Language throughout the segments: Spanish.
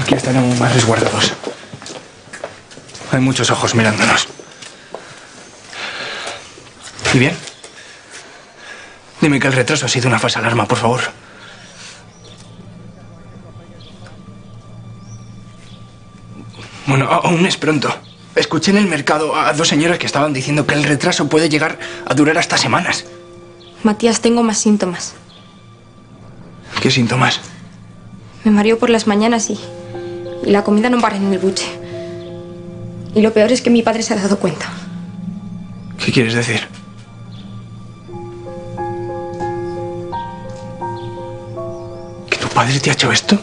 Aquí estaremos más resguardados. Hay muchos ojos mirándonos. ¿Y bien? Dime que el retraso ha sido una falsa alarma, por favor. Bueno, aún es pronto. Escuché en el mercado a dos señoras que estaban diciendo que el retraso puede llegar a durar hasta semanas. Matías, tengo más síntomas. ¿Qué síntomas? Me mareo por las mañanas y la comida no para en el buche. Y lo peor es que mi padre se ha dado cuenta. ¿Qué quieres decir? ¿Que tu padre te ha hecho esto?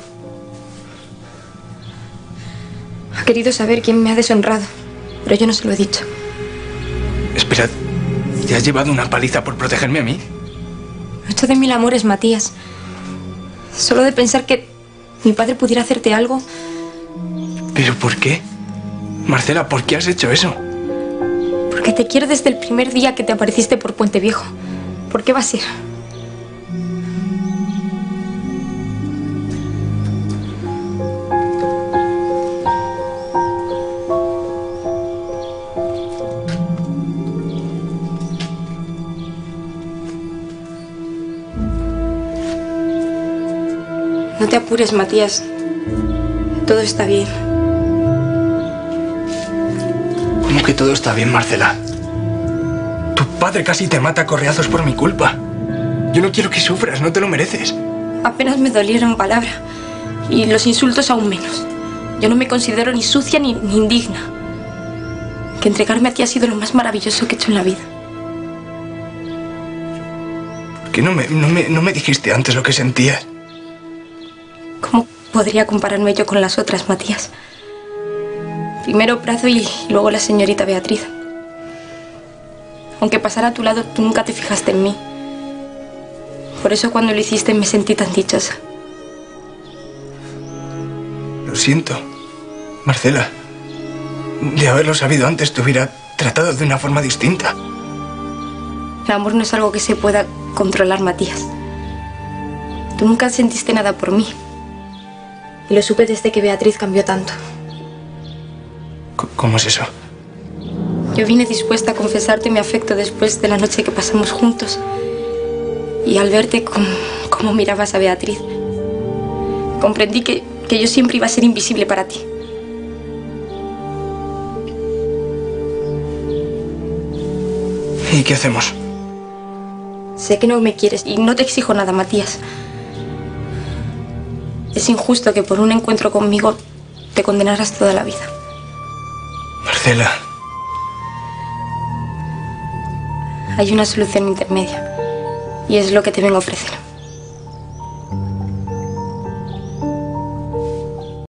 Ha querido saber quién me ha deshonrado, pero yo no se lo he dicho. Espera, ¿te has llevado una paliza por protegerme a mí? 8 de 1000 amores, Matías. Solo de pensar que mi padre pudiera hacerte algo. ¿Pero por qué? Marcela, ¿por qué has hecho eso? Porque te quiero desde el primer día que te apareciste por Puente Viejo. ¿Por qué va a ser? No te apures, Matías. Todo está bien. ¿Cómo que todo está bien, Marcela? Tu padre casi te mata a correazos por mi culpa. Yo no quiero que sufras, no te lo mereces. Apenas me dolieron palabra. Y los insultos aún menos. Yo no me considero ni sucia ni indigna. Que entregarme a ti ha sido lo más maravilloso que he hecho en la vida. ¿Por qué no me dijiste antes lo que sentías? ¿Cómo podría compararme yo con las otras, Matías? Primero Prazo y luego la señorita Beatriz. Aunque pasara a tu lado, tú nunca te fijaste en mí. Por eso cuando lo hiciste me sentí tan dichosa. Lo siento, Marcela. De haberlo sabido antes te hubiera tratado de una forma distinta. El amor no es algo que se pueda controlar, Matías. Tú nunca sentiste nada por mí. Y lo supe desde que Beatriz cambió tanto. ¿Cómo es eso? Yo vine dispuesta a confesarte mi afecto después de la noche que pasamos juntos. Y al verte cómo mirabas a Beatriz, comprendí que yo siempre iba a ser invisible para ti. ¿Y qué hacemos? Sé que no me quieres y no te exijo nada, Matías. Es injusto que por un encuentro conmigo te condenaras toda la vida. Marcela. Hay una solución intermedia y es lo que te vengo a ofrecer.